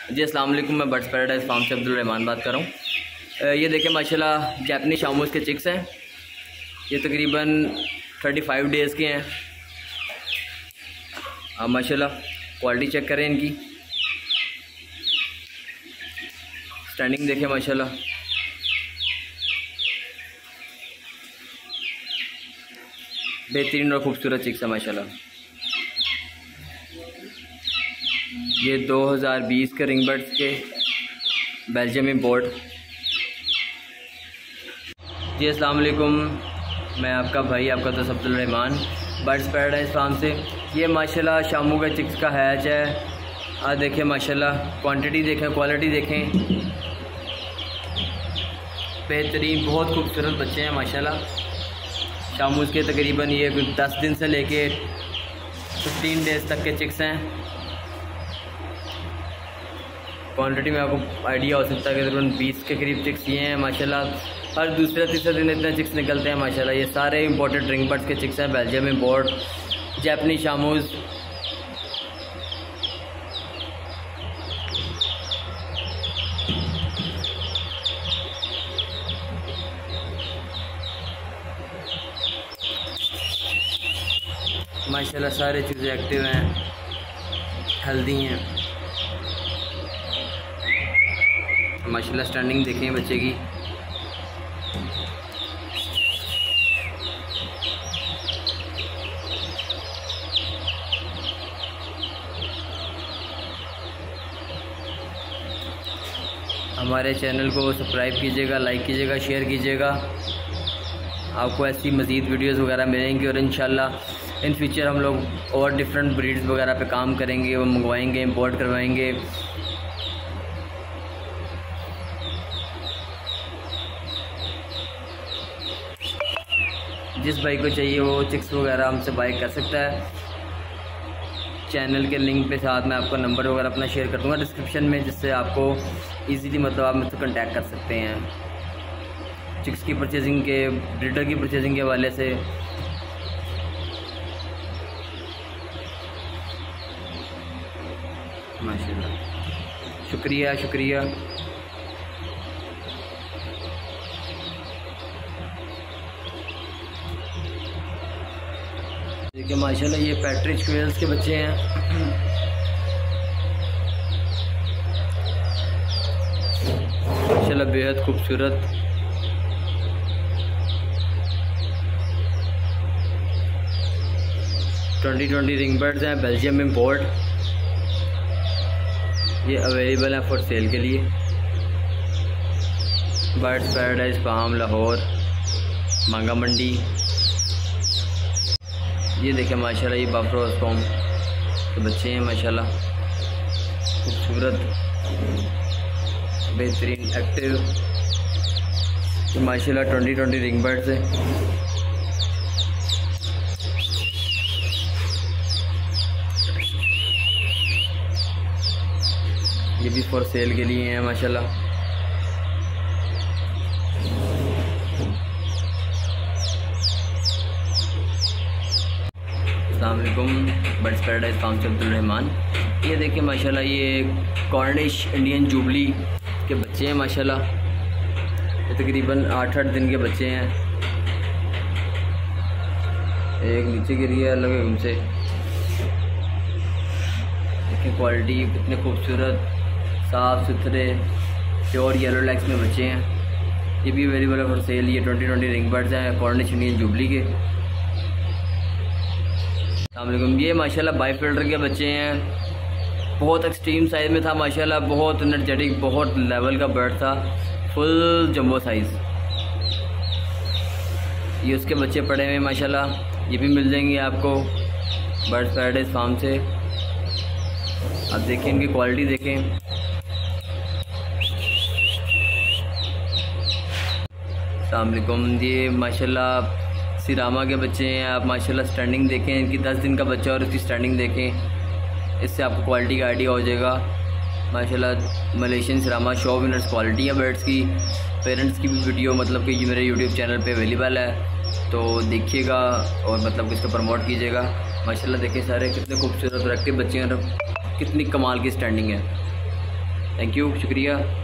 जी अस्सलाम वालेकुम, मैं बर्ड्स पैराडाइज फार्म से अब्दुल रहमान बात कर रहा हूँ। ये देखें माशाल्लाह जापानी शामूस के चिक्स हैं। ये तकरीबन 35 डेज़ के हैं। आप माशाल्लाह क्वालिटी चेक करें इनकी, स्टैंडिंग देखें माशाल्लाह। बेहतरीन और ख़ूबसूरत चिक्स है माशाल्लाह। ये 2020 के रिंग बर्ड्स के बेल्जियम इंपोर्ट। जी अस्सलाम वालेकुम, मैं आपका भाई आपका दोस्त Abdul Rahman birds paradise farm से। ये माशाल्लाह शामू का चिक्स का हैच है। आज देखें माशाल्लाह, क्वांटिटी देखें, क्वालिटी देखें, बेहतरीन बहुत खूबसूरत बच्चे हैं माशाल्लाह। शामूस के तकरीबन ये 10 दिन से लेके 15 डेज़ तक के चिक्स हैं। क्वांटिटी में आपको आइडिया हो सकता है कि तकरीबन 20 के करीब चिक्स ये हैं माशाल्लाह। हर दूसरे तीसरे दिन इतने चिक्स निकलते हैं माशाल्लाह। ये सारे इंपोर्टेड रिंग बर्ड्स के चिक्स हैं, बेल्जियम इंपोर्ट, जापानी शामूस। माशाल्लाह सारे चीज़ें एक्टिव हैं, हेल्दी हैं माशाल्लाह। स्टैंडिंग देखें बच्चे की, हमारे चैनल को सब्सक्राइब कीजिएगा, लाइक कीजिएगा, शेयर कीजिएगा। आपको ऐसी मज़ीद वीडियोस वगैरह मिलेंगी और इंशाल्लाह इन फ्यूचर हम लोग और डिफरेंट ब्रीड्स वगैरह पे काम करेंगे, वो मंगवाएंगे, इंपोर्ट करवाएंगे। जिस भाई को चाहिए वो चिक्स वगैरह हमसे बाय कर सकता है। चैनल के लिंक पे साथ में आपको नंबर वगैरह अपना शेयर कर दूँगा डिस्क्रिप्शन में, जिससे आपको इजीली मतलब आप मुझसे कांटेक्ट कर सकते हैं चिक्स की परचेजिंग के, ब्रीडर की परचेजिंग के हवाले से। माशाल्लाह, शुक्रिया शुक्रिया। देखिए माशाल्लाह ये पैट्रिच क्वेल्स के बच्चे हैं। माशाल्लाह बेहद खूबसूरत। ट्वेंटी रिंग बर्ड्स हैं, बेल्जियम इंपोर्ट। ये अवेलेबल है फॉर सेल के लिए। बर्ड्स पैराडाइज फार्म, लाहौर, मांगा मंडी। ये देखें माशाल्लाह ये बाफ्रो स्पॉम के बच्चे हैं माशाल्लाह, खूबसूरत, बेहतरीन, एक्टिव। माशाल्लाह 20 रिंग बर्ड्स है। ये भी फॉर सेल के लिए हैं माशाल्लाह। अस्सलाम वालेकुम, बर्ड्स पैराडाइज फार्म से अब्दुल रहमान। ये देखिए माशाल्लाह ये कॉर्निश इंडियन जुबली के बच्चे हैं माशाल्लाह। ये तकरीबन 8 दिन के बच्चे हैं। एक नीचे गिरी है अलग उनसे। देखिए क्वालिटी कितने खूबसूरत, साफ़ सुथरे, प्योर येलो लेग्स में बच्चे हैं। ये भी अवेलेबल है फॉर सेल। ये 20 रिंग बर्ड्स हैं, कॉर्निश इंडियन जुबली के। अस्सलामुअलैकुम, ये माशाल्लाह बाई फिल्टर के बच्चे हैं। बहुत एक्सट्रीम साइज़ में था माशाल्लाह, बहुत एनर्जेटिक, बहुत लेवल का बर्ड था, फुल जंबो साइज़। ये उसके बच्चे पड़े हुए हैं माशाल्लाह। ये भी मिल जाएंगे आपको बर्ड्स पैराडाइज फार्म से। आप देखें इनकी क्वालिटी देखें। अस्सलाम वालेकुम, ये माशाल्लाह सिरामा के बच्चे हैं। आप माशाल्लाह स्टैंडिंग देखें इनकी, 10 दिन का बच्चा और इसकी स्टैंडिंग देखें, इससे आपको क्वालिटी का आइडिया हो जाएगा। माशाल्लाह Malaysian serama show winners quality है बर्ड्स की। पेरेंट्स की भी वीडियो मतलब कि मेरे यूट्यूब चैनल पे अवेलेबल है, तो देखिएगा और मतलब कि इसको प्रमोट कीजिएगा। माशाल्लाह देखिए सारे कितने खूबसूरत और एक्टिव बच्चे हैं और कितनी कमाल की स्टैंडिंग है। थैंक यू, शुक्रिया।